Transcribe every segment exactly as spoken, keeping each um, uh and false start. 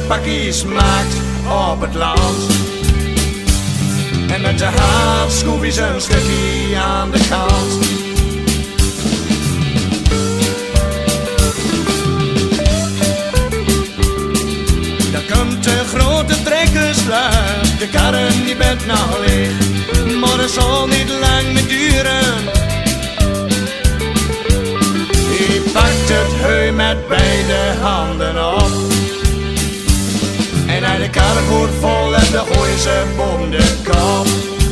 pakjes maakt op het land. En met de haat schroef hij zijn stukje aan de kant. Dan komt de grote trekkerslaag, de karren die bent nou leeg, maar het zal niet lang meer duren. Hij pakt het heu met beide handen op en hij de kar goed vol en de gooien ze boven de kop.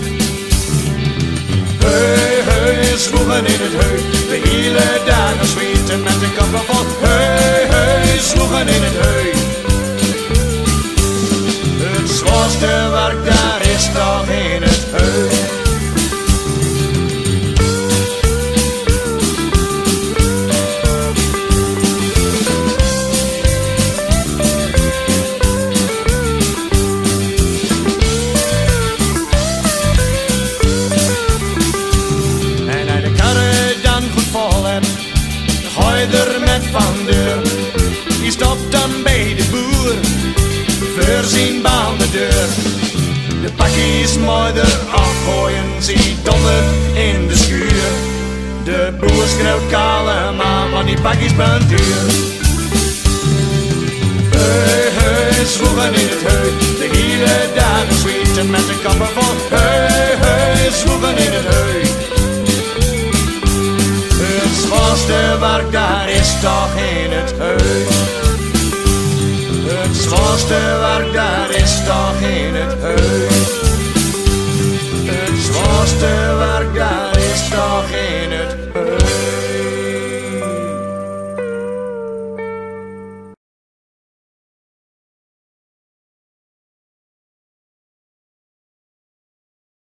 Heu, heu, sloegen in het heu, de hele dagen zwieten met de kappen vol. Heu, heu, sloegen in het heu. Het zwaarste werk daar is toch in het heu. Er met van deur, die stopt dan bij de boer, voor zijn baan de deur. De pakjes mooi eraf gooien, zie donder in de schuur. De boer schreeuwt kalm aan, want die pakjes bent duur. Heu, heu, sloegen in het heu, de hele dagen zwieten met de kappen vol. Heu, heu, sloegen in het heu. Het zwaarste werk daar is toch in het heu. Het zwaarste werk daar is toch in